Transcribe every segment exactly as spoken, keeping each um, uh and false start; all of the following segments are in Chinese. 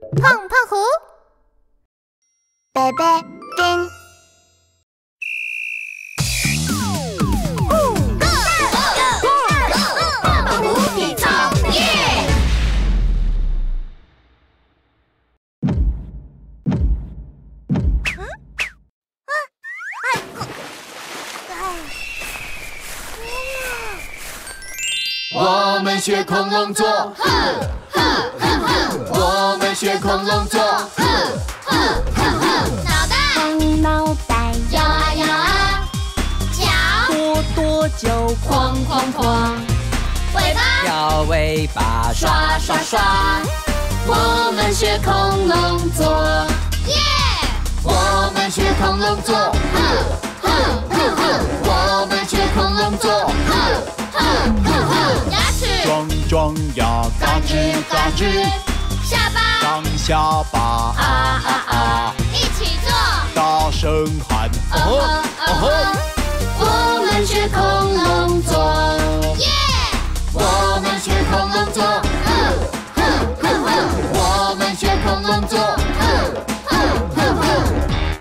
胖胖虎，贝贝丁。 我们学恐龙做，哼哼哼哼。我们学恐龙做，哼哼哼哼。 脑袋，红脑袋，摇啊摇啊，脚， 多多久， 哐哐哐，尾巴， 摇尾巴， 刷刷刷。我们学恐龙做，耶！ 我们学恐龙做，哼哼哼哼。我们学恐龙做，哼哼哼哼。 牙齿， 装装牙， 嘎吱嘎吱，下巴， 张下巴， 啊啊啊，一起做， 大声喊， 哦吼哦吼。我们学恐龙做，耶！ 我们学恐龙做，哼哼哼哼。我们学恐龙做，哼哼哼哼。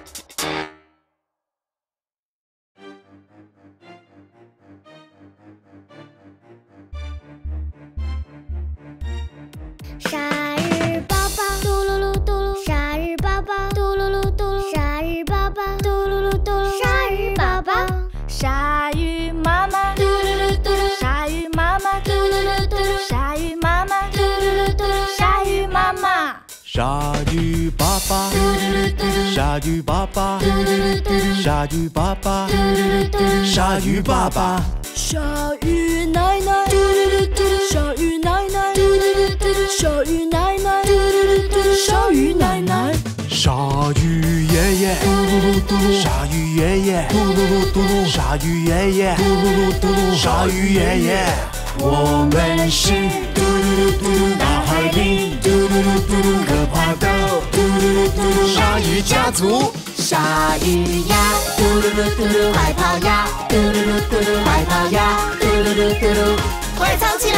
鲨鱼宝宝，嘟噜噜嘟噜，鲨鱼宝宝，嘟噜噜嘟噜，鲨鱼宝宝，嘟噜噜嘟噜，鲨鱼宝宝， 鲨鱼妈妈， 嘟噜噜嘟噜， 鲨鱼妈妈， 嘟噜噜嘟噜， 鲨鱼妈妈， 嘟噜噜嘟噜， 鲨鱼妈妈， 鲨鱼爸爸， 嘟噜噜嘟噜， 鲨鱼爸爸， 嘟噜噜嘟噜， 鲨鱼爸爸， 嘟噜噜嘟噜， 鲨鱼爸爸， 鲨鱼奶奶， 嘟噜噜嘟噜， 鲨鱼奶奶， 嘟噜噜嘟噜， 鲨鱼奶奶， 嘟噜噜嘟噜， 鲨鱼奶奶， 鲨鱼爷爷， 嘟噜噜嘟噜， 鲨鱼爷爷， 嘟噜噜嘟噜， 鲨鱼爷爷， 嘟噜噜嘟噜， 鲨鱼爷爷，我们是嘟噜噜嘟噜， 大海里嘟噜噜嘟噜， 可怕的嘟噜噜嘟噜， 鲨鱼家族。 鲨鱼呀，嘟噜噜嘟噜，快跑呀，嘟噜噜嘟噜，快跑呀，嘟噜噜嘟噜，快藏起来！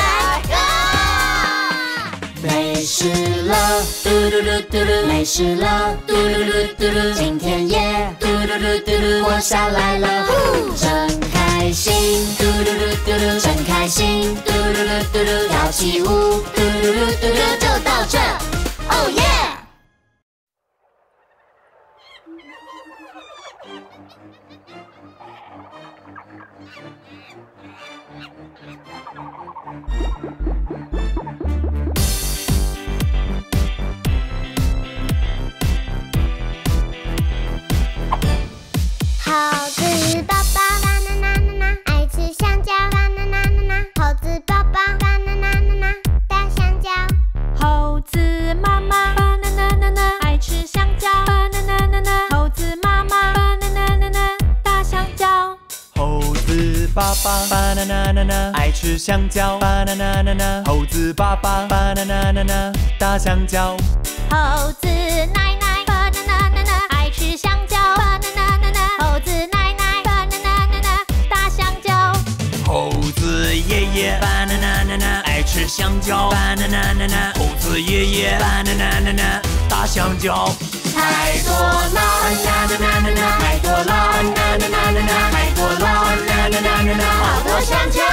啊！没事了，嘟噜噜嘟噜，没事了，嘟噜噜嘟噜，今天也嘟噜噜嘟噜，活下来了，真开心，嘟噜噜嘟噜，真开心，嘟噜噜嘟噜，跳起舞，嘟噜噜嘟噜，就到这，哦耶！ 猴子爸爸，banana爱吃香蕉，banana猴子爸爸，banana大香蕉。 猴子妈妈，banana爱吃香蕉，banana猴子妈妈，banana大香蕉。 猴子爸爸，banana爱吃香蕉，banana猴子爸爸，banana大香蕉。 猴子奶奶，banana爱吃香蕉，banana猴子奶奶，banana大香蕉。 猴子爷爷，banana爱吃香蕉，banana猴子爷爷，banana大香蕉。 太多了，banana太多了，banana太多了，banana好多香蕉。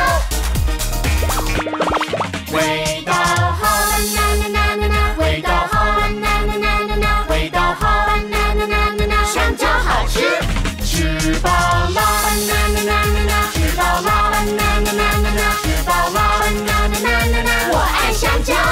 味道好，banana味道好，banana味道好，banana香蕉好吃。吃饱了，banana吃饱了，banana吃饱了，banana我爱香蕉。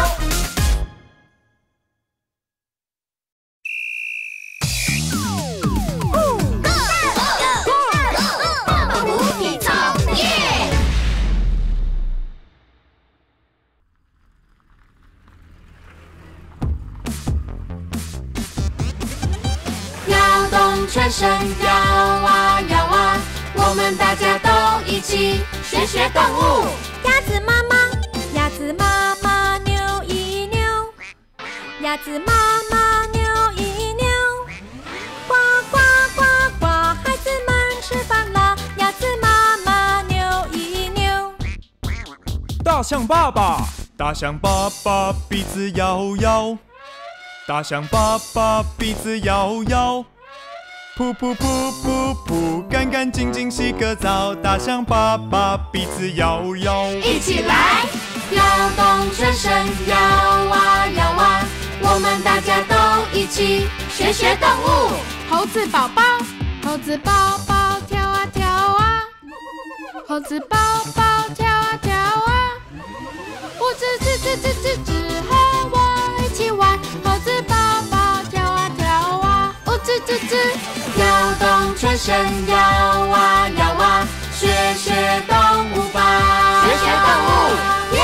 全身摇啊摇啊，我们大家都一起学学动物。 鸭子妈妈，鸭子妈妈扭一扭，鸭子妈妈扭一扭，呱呱呱呱，孩子们吃饭了，鸭子妈妈扭一扭。 大象爸爸，大象爸爸鼻子摇摇。 大象爸爸鼻子摇摇，噗噗噗噗噗，干干净净洗个澡。大象爸爸鼻子摇摇， 一起来摇动全身，摇啊摇啊，我们大家都一起学学动物。 猴子宝宝，猴子宝宝跳啊跳啊，猴子宝宝跳啊跳啊，五只吱吱吱吱吱和我一起玩。猴子宝宝跳啊跳啊，五只吱吱， 摇动全身，摇啊摇啊，学学动物吧， 学学动物， 耶！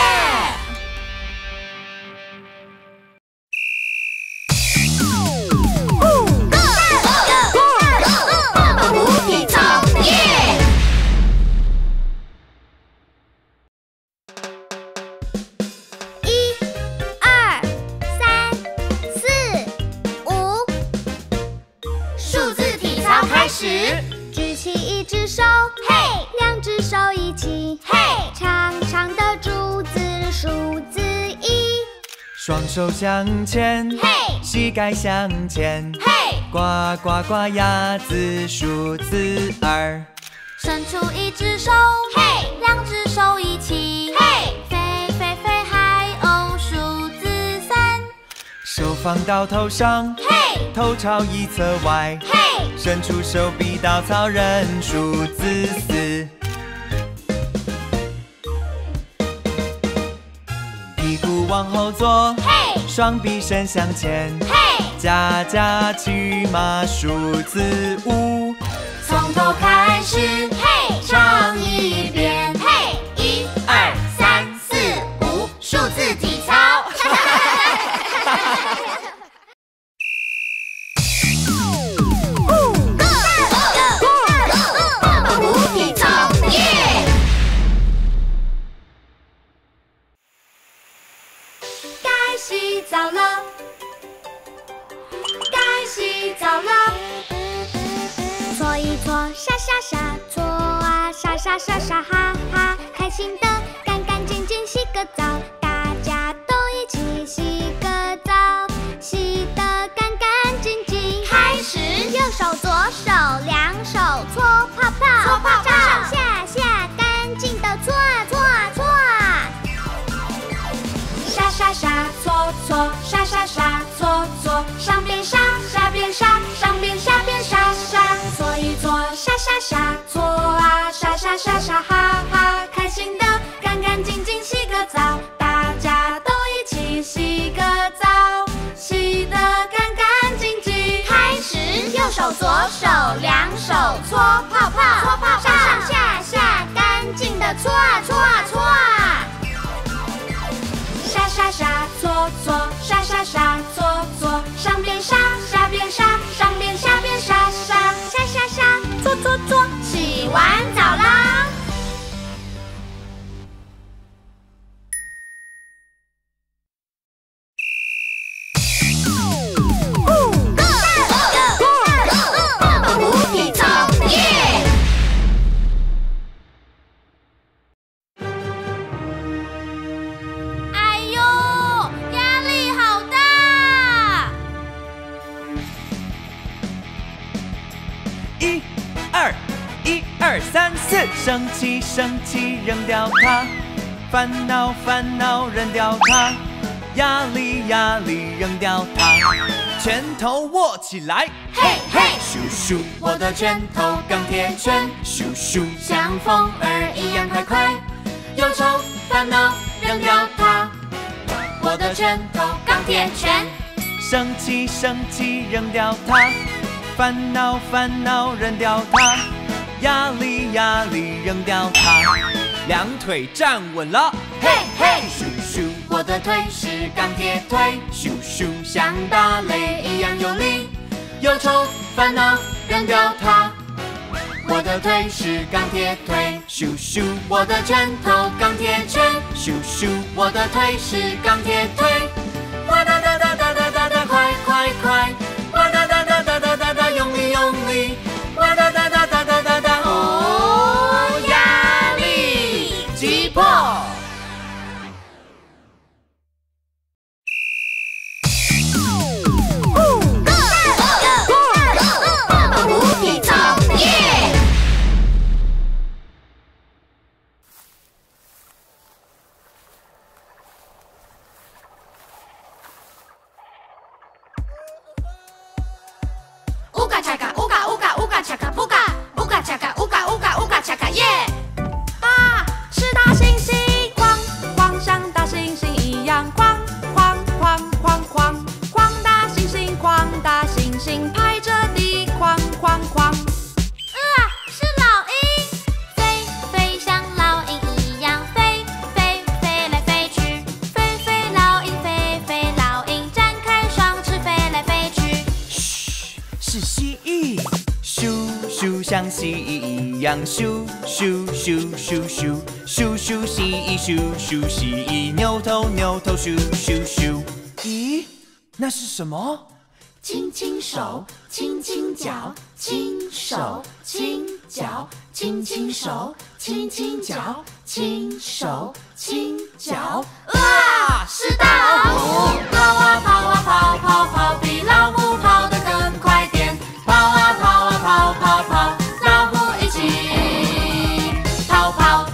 举起一只手，嘿，两只手一起，嘿，长长的竹子，数字一。 双手向前， 嘿， 膝盖向前， 嘿， 呱呱呱，鸭子数字二。 伸出一只手，嘿，两只手一起，嘿，飞飞飞，海鸥数字三。 手放到头上， 嘿， 头朝一侧外， 嘿， 伸出手臂稻草人数字四。屁股往后坐， 嘿， 双臂伸向前， 嘿， 加加骑马数字五。 从头开始， 嘿， 唱一遍， 嘿， 一二三四五，数字体操。洗澡了，该洗澡了。 搓一搓，沙沙沙，搓啊沙沙沙沙，哈哈，开心的干干净净洗个澡，大家都一起洗个澡，洗得干干净净。 开始， 右手左手两手搓泡泡， 搓泡泡， 上上下下干净的搓啊搓啊搓啊。 沙沙沙搓搓，沙沙沙搓搓，上边沙下边沙，上边下边沙沙，搓一搓，沙沙沙搓啊沙沙沙沙，哈哈，开心的干干净净洗个澡，大家都一起洗个澡，洗得干干净净。 开始，右手左手两手搓泡泡， 搓泡泡， 上上下下干净的搓啊搓啊搓啊。 沙沙沙搓搓，沙沙沙搓搓，上边沙下边沙，上边下边沙沙， 沙沙沙搓搓搓， 洗完澡啦。 一、二，一二三四，生气生气扔掉它，烦恼烦恼扔掉它，压力压力扔掉它，拳头握起来， 嘿嘿， 咻咻，我的拳头钢铁拳，咻咻， 像风儿一样快快，忧愁烦恼扔掉它，我的拳头钢铁拳， 生气生气扔掉它，烦恼烦恼扔掉它，压力压力扔掉它，两腿站稳了， 嘿嘿， 咻咻， 我的腿是钢铁腿， 咻咻， 像打雷一样有力，忧愁烦恼扔掉它，我的腿是钢铁腿， 咻咻， 我的拳头钢铁拳， 咻咻， 我的腿是钢铁腿，哇哒哒哒哒哒哒哒，快快快，哇哒哒哒哒哒哒哒，用力用力，哇哒哒哒哒哒哒哒，哦，压力击破。 像蜥蜴一样咻咻咻咻咻咻咻蜥蜴咻咻蜥蜴，扭头扭头咻咻咻。咦，那是什么？ 亲亲手，亲亲脚，亲手亲脚，亲亲手，亲亲脚，亲手亲脚。哇，是大老虎！跑啊跑啊跑跑跑，比老虎跑得更快点。跑啊跑啊跑跑跑，老虎一起跑跑。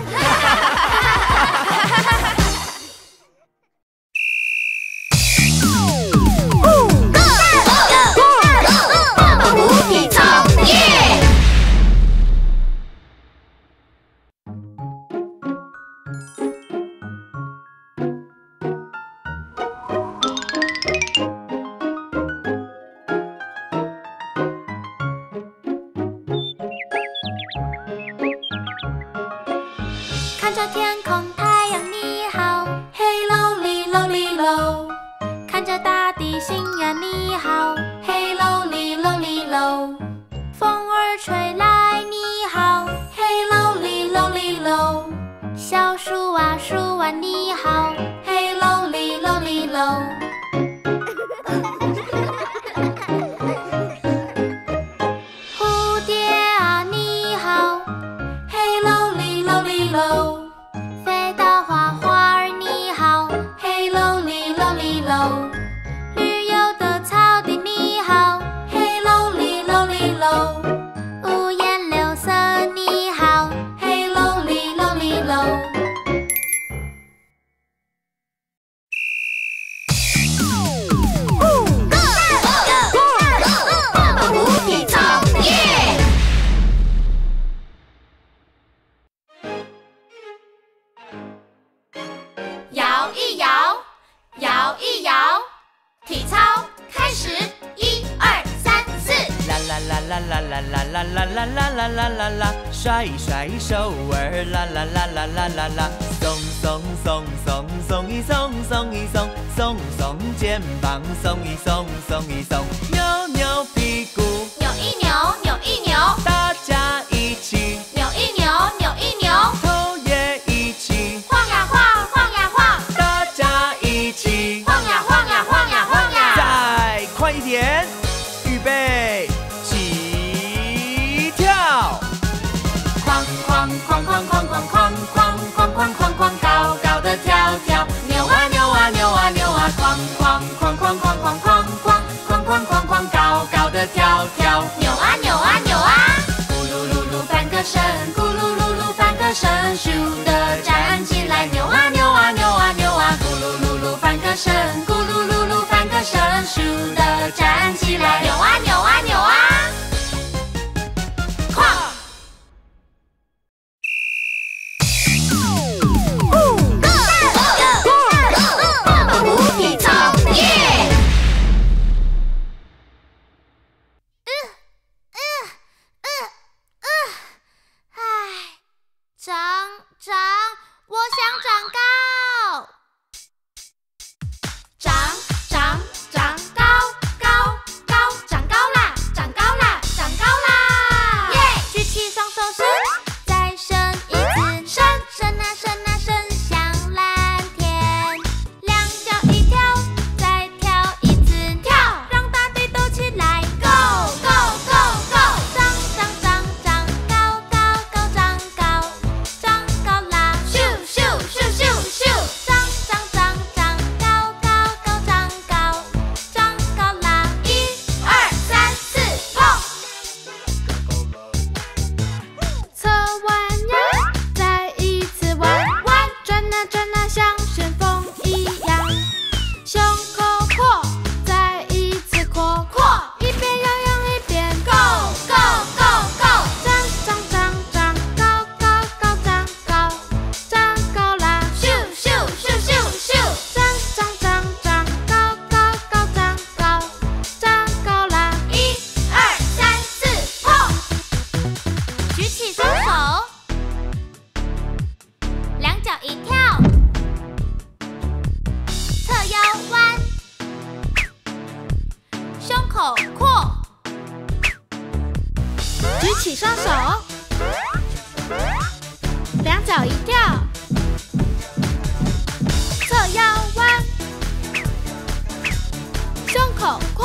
看着天空，太阳你好，嘿喽哩喽哩喽。看着大地，心呀你好，嘿喽哩喽哩喽。风儿吹来你好，嘿喽哩喽哩喽。小树啊树啊你好，嘿喽哩喽哩喽。蝴蝶啊你好，嘿喽哩喽哩喽。飞到花花儿你好，嘿喽哩喽哩喽。绿油的草地你好，嘿喽哩喽哩喽。五颜六色你好，嘿喽哩喽哩喽。 无底草耶！ 摇一摇，摇一摇，体操开始，一二三四。 啦啦啦啦啦啦啦啦啦啦啦啦啦啦啦，甩一甩手儿，啦啦啦啦啦啦啦，松松松松松一松松一松，松松肩膀，松一松松一松，扭扭屁股， 扭一扭，扭一扭， 大家一起， 扭一扭，扭一扭， 头也一起， 晃呀晃，晃呀晃， 大家一起， 晃呀晃呀晃呀晃呀。 再快一点，预备起跳！ 哐哐哐哐哐哐哐哐哐哐哐哐，高高的跳跳，扭啊扭啊扭啊扭啊，哐哐哐哐哐哐哐哐哐哐哐哐，高高的跳跳， 扭啊扭啊扭啊， 咕噜噜噜翻个身，咕噜噜噜翻个身，咻的站起来，扭啊扭啊扭啊扭啊，咕噜噜噜翻个身，咕噜噜噜翻个身，咻的站起来， 扭啊扭啊扭啊， 哐！无底草耶！ 唉，长长，我想长高。长长长高高高，长高啦，长高啦，长高啦！耶！举起双手伸，再伸一次，伸伸啊伸啊伸向蓝天。两脚一跳，再跳一次，跳，让大地抖起来。Go go go go！ 长长长长高高高长高，长高啦！咻咻咻咻咻！长长长长高高高长高，长高啦！一二三四，碰！侧弯呀，再一次弯弯，转啊转啊像旋风一样。胸口扩，再一次扩扩，一边摇摇一边 go go go go， 长长长长高高高长高，长高啦！咻咻咻咻咻，长长长长高高高长高，长高啦！一二三四，碰！举起双手，两脚一跳，侧腰弯，胸口扩， 举举起双手，两脚一跳，侧腰弯，胸口扩。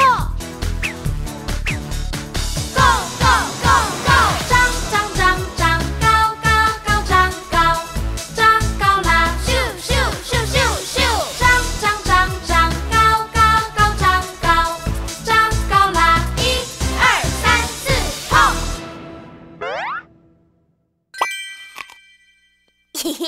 Go go go go！ 张张张张高高高张高，张高啦！咻咻咻咻咻！张张张张高高高张高，张高啦！一二三四，跑！嘿嘿。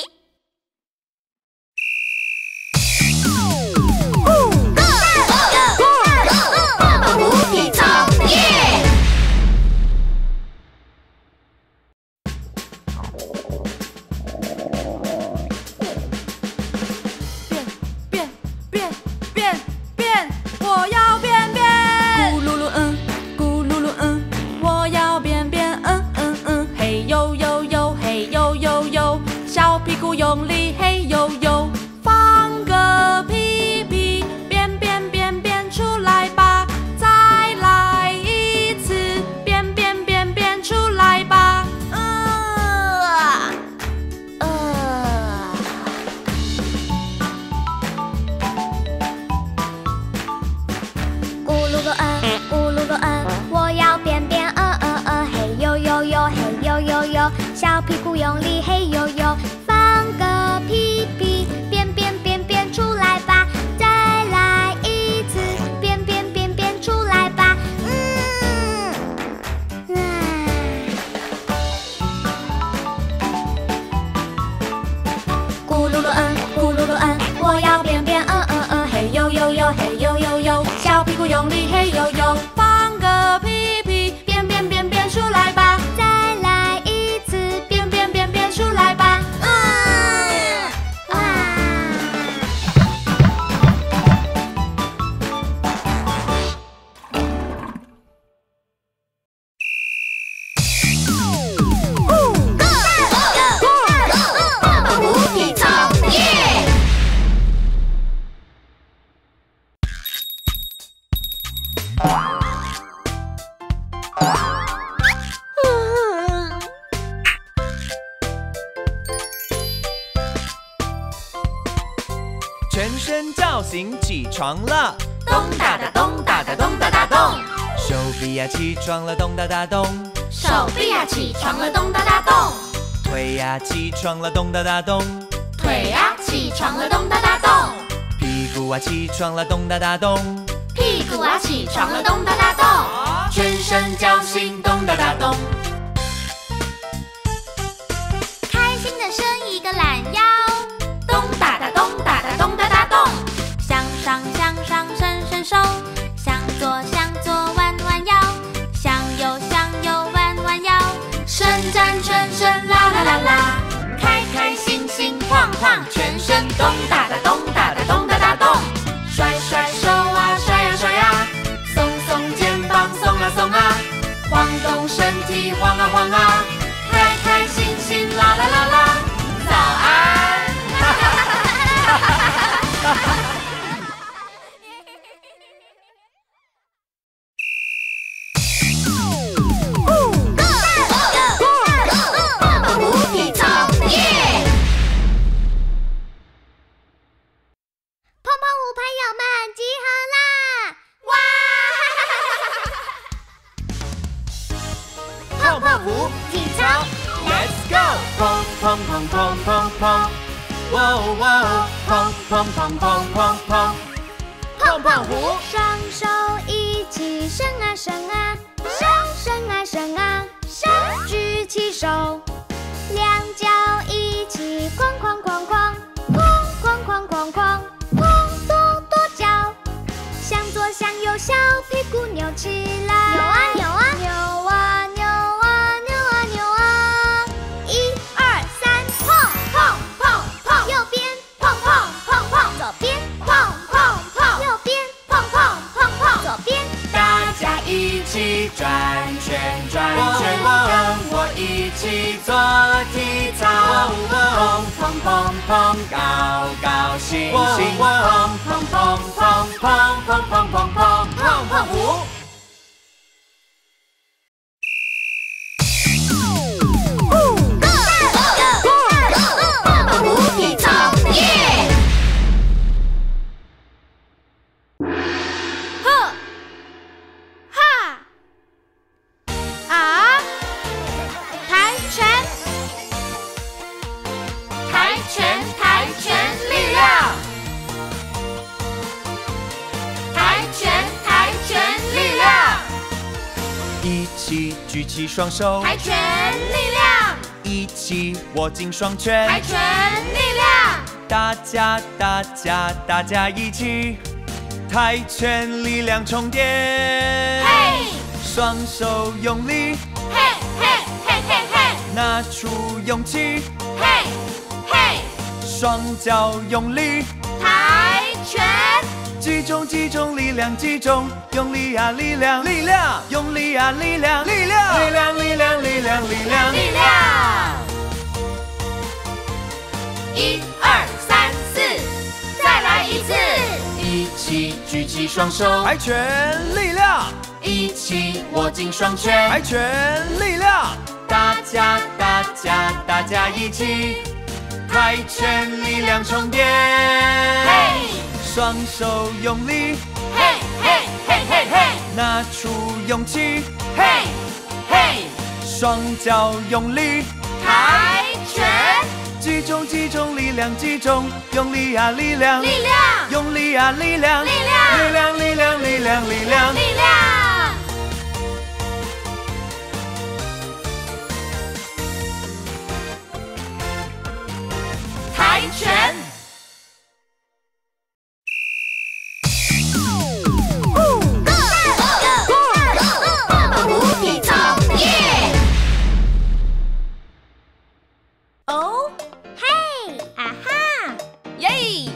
用力嘿呦呦，放个屁屁，变变变变出来吧，再来一次，变变变变出来吧。呃呃。 咕噜噜嗯，咕噜噜嗯，我要变变嗯嗯嗯，嘿呦呦呦，嘿呦呦呦，小屁股用力嘿呦呦。 个屁屁，变变变变出来吧，再来一次，变变变变出来吧，嗯，啊，咕噜噜嗯，咕噜噜嗯，我要变变嗯嗯嗯，嘿呦呦呦，嘿呦呦呦，小屁股用力嘿呦呦，放个屁屁，变变变变出来吧，再来一次，变变变变出来吧。 全身叫醒，起床了， 咚哒哒咚哒哒咚哒哒咚， 手臂呀起床了，咚哒哒咚， 手臂呀起床了，咚哒哒咚， 腿呀起床了，咚哒哒咚， 腿呀起床了，咚哒哒咚， 屁股啊起床了，咚哒哒咚， 屁股啊起床了，咚哒哒咚， 全身叫醒，咚哒哒咚， 开心的伸一个懒腰。 咚哒哒咚哒哒咚哒哒咚，向上向上伸伸手，向左向左弯弯腰，向右向右弯弯腰，伸展全身啦啦啦啦，开开心心晃晃全身，咚哒哒咚哒哒咚哒哒咚，甩甩手啊甩呀甩呀，松松肩膀松啊松啊，晃动身体晃啊晃啊，开开心心啦啦啦啦，早安。 碰碰舞朋友们集合啦！哇！ 泡泡舞体操 ，Let's go！ 砰砰砰砰砰砰，哇哇，砰砰砰砰砰砰， 碰碰舞，双手一起伸啊伸啊，伸伸啊伸啊，伸，举起手，两脚一起哐哐哐哐，哐哐哐哐哐。 跺跺脚，向左向右，小屁股扭起来。扭啊扭啊扭啊扭啊扭啊扭啊！一二三，碰碰碰碰，右边碰碰碰碰，左边碰碰碰，右边碰碰碰碰，左边。 大家一起转圈转圈，跟我一起做体操。砰砰砰砰，高高兴兴。砰砰砰砰砰砰砰砰砰，碰碰舞。 举起双手， 跆拳力量， 一起握紧双拳， 跆拳力量， 大家大家大家一起，跆拳力量充电， 嘿， 双手用力， 嘿嘿嘿嘿嘿， 拿出勇气， 嘿嘿， 双脚用力， 跆拳， 集中集中力量，集中用力啊力量，力量用力啊力量，力量力量力量力量力量力量，一二三四，再来一次， 一起举起双手， 跆拳力量， 一起握紧双拳， 跆拳力量，大家大家大家一起，跆拳力量充电， 嘿， 双手用力， 嘿嘿嘿嘿嘿， 拿出勇气， 嘿嘿， 双脚用力， 跆拳， 集中集中力量，集中用力啊力量， 力量， 用力啊力量， 力量， 力量力量力量力量， 力量，跆拳。 哦，嘿，啊哈， 耶！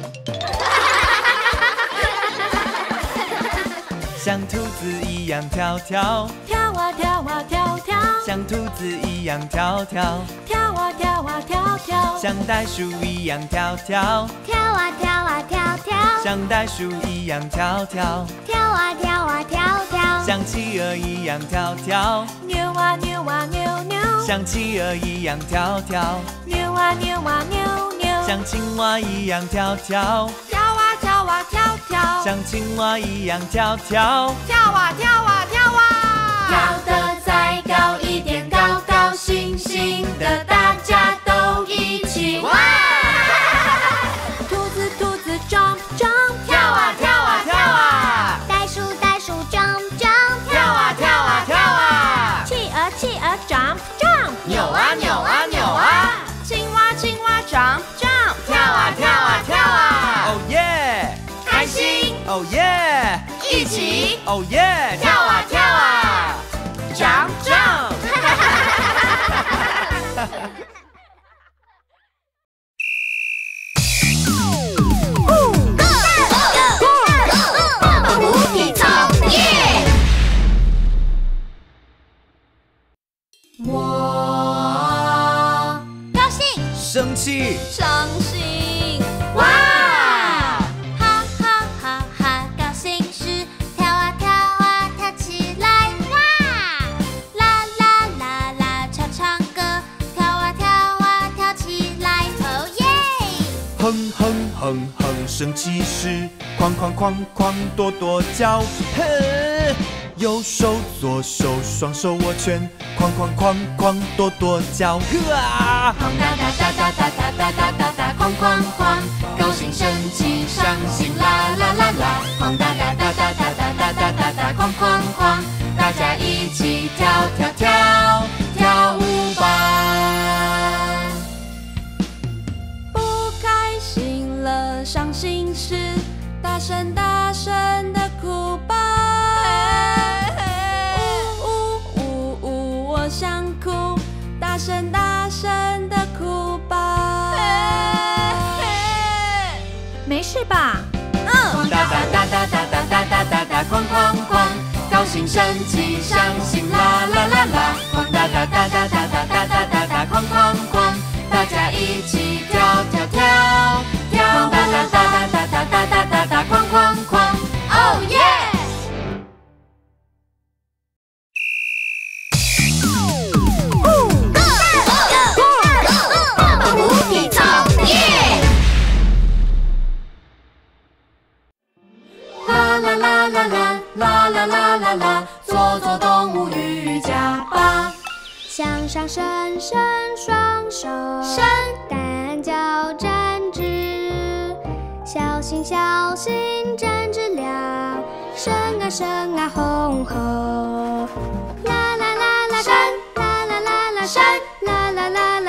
像兔子一样跳跳， 跳啊跳啊跳跳， 像兔子一样跳跳， 跳啊跳啊跳跳， 像袋鼠一样跳跳， 跳啊跳啊跳跳， 像袋鼠一样跳跳， 跳啊跳啊跳跳， 像企鹅一样跳跳， 扭啊扭啊扭扭， 像企鹅一样跳跳， 扭啊扭啊扭扭， 像青蛙一样跳跳， 跳啊跳啊跳跳， 像青蛙一样跳跳， 跳啊跳啊跳啊， 跳得再高一点，高高兴兴的，大家都一起哇！ 兔子兔子 jump jump， 跳啊跳啊跳啊， 袋鼠袋鼠 jump jump， 跳啊跳啊跳啊， 企鹅企鹅 jump jump， 扭啊扭啊扭啊， 青蛙青蛙 jump jump， 跳啊跳啊跳啊， 哦耶， 开心哦耶， 一起哦耶， 跳啊跳啊 jump jump。 无底槽耶！ 我高兴， 生气， 伤心， 哇！ 哈哈哈哈，高兴时跳啊跳啊跳起来，哇！啦啦啦啦，唱唱歌，跳啊跳啊跳起来，哦耶！ 哼哼哼哼，生气时哐哐哐哐跺跺脚，呵，右手左手双手握拳，哐哐哐哐跺跺脚，呵啊！ 哐哒哒哒哒哒哒哒哒哒哒，哐哐哐，高兴生气伤心啦啦啦啦，哐哒哒哒哒哒哒哒哒哒哒，哐哐哐，大家一起跳跳跳跳舞吧！ 不开心了，伤心时，大声大声的哭吧。呜呜呜呜，我想哭，大声大声的哭吧。没事吧？ 哐哒哒哒哒哒哒哒哒哒哒，哐哐哐，高兴生气伤心啦啦啦啦，哐哒哒哒哒哒哒哒哒哒哒，哐哐哐，大家一起跳跳跳跳，哐哒哒哒哒哒哒哒哒哒哒，哐哐哐，哦耶！无底槽耶！啦啦啦啦啦啦啦啦啦啦，做做动物瑜伽吧。 向上伸伸双手， 伸单脚站直，小心小心站直了，伸啊伸啊吼吼，啦啦啦啦，高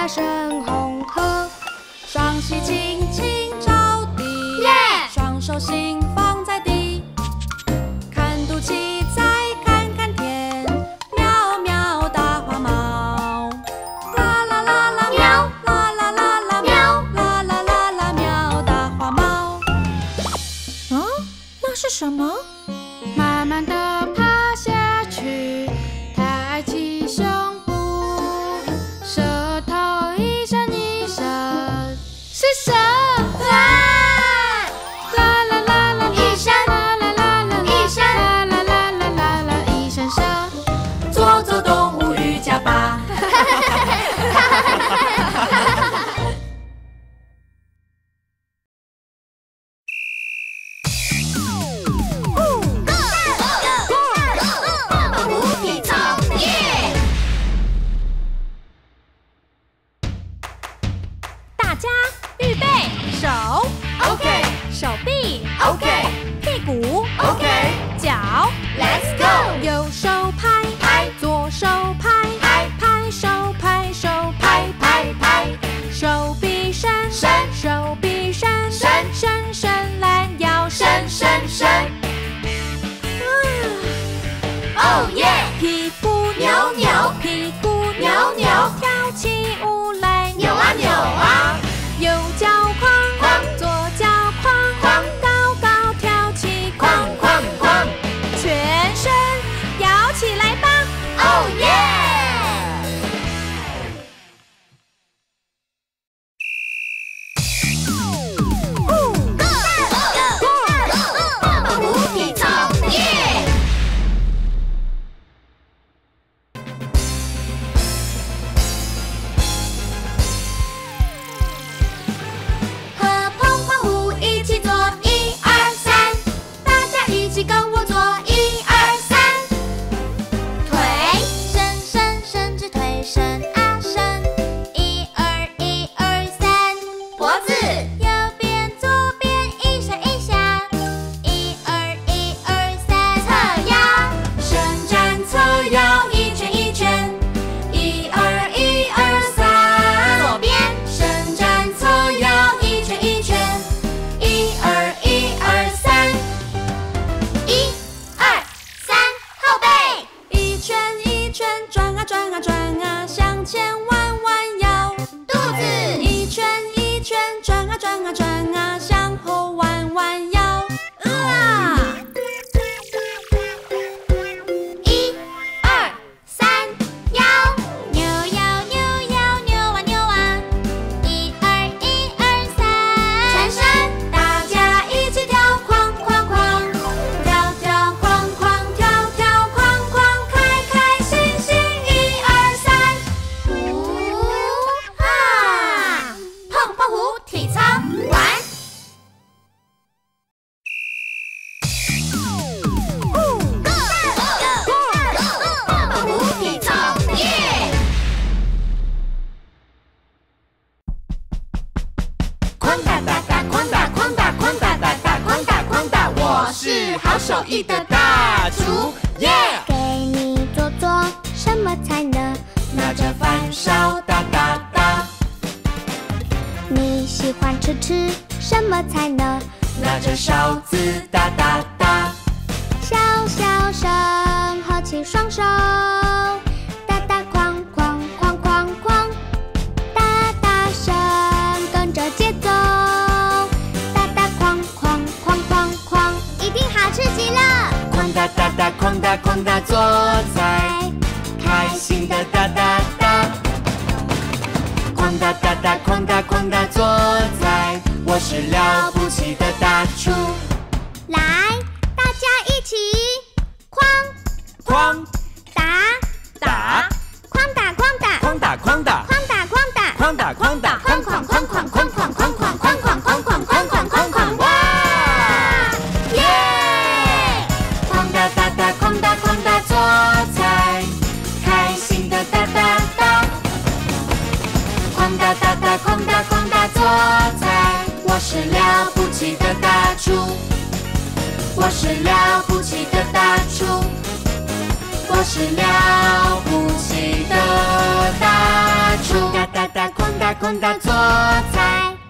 来深红河，双膝轻轻着地，双手心放在地，看肚脐再看看天，喵喵大花猫，啦啦啦啦喵，啦啦啦啦喵，啦啦啦啦喵大花猫。嗯，那是什么？慢慢地爬下去，抬起胸部，舌头一伸一伸，是蛇！啦啦啦啦，一伸，啦啦啦啦，一伸，啦啦啦啦啦啦，一伸蛇，做做动物瑜伽吧。大家预备，手 OK 手臂 OK 屁股 OK 脚 Let's go 右手拍拍左手拍拍拍手拍手拍拍拍， 手臂伸伸手臂伸伸伸伸懒腰伸伸伸啊 ，Oh yeah， 屁股扭扭屁股扭扭跳起舞来扭啊扭啊， 右脚框框左脚框框高高跳起哐哐哐全身摇起来吧 ，Oh yeah。 和碰碰舞一起做，一二三，大家一起跟我做，一二三。腿伸伸伸直腿伸啊伸，一二一二三。 脖子右边左边一下一下，一二一二三。侧腰伸展侧腰一圈一圈一二一二三左边伸展侧腰一圈一圈一二一二三一二三，后背一圈一圈转啊转啊转啊向前弯弯腰， 肚子一圈一圈转啊转啊转啊向后弯弯腰，啊！ 一二三，腰扭腰扭腰扭啊扭啊，一二一二三。 全身大家一起跳哐哐哐，跳跳哐哐跳跳哐哐，开开心心一二三， 呜啊！碰碰胡体操完。 碰碰胡体操， 耶！ 哐哒哒哒，哐哒哐哒哐哒哒哒，哐哒哐哒，我是好手艺的大厨，耶！ 给你做做什么菜呢？ 拿着饭勺哒哒哒， 你喜欢吃吃什么菜呢？ 拿着勺子哒哒哒， 小小声合起双手，哒哒哐哐哐哐哐，大大声跟着节奏，哒哒哐哐哐哐哐，一定好吃极了！ 哐哒哒哒，哐哒哐哒，做菜开心的哒哒哒，哐哒哒哒，哐哒哐哒，做菜，我是了不起的大厨， 来，大家一起哐哐打打， 哐打哐打哐打哐打， 哐打哐打哐打哐打，哐哐哐哐哐哐哐哐哐哐哐哐哐哐哐哐，哇！ 耶！ 哐哒哒哒，哐哒哐哒，做菜开心的哒哒哒，哐哒哒哒，哐哒哐哒，做菜，我是了不起的大厨，我是了不起的大厨，我是了不起的大厨，哒哒哒。 狂的做菜。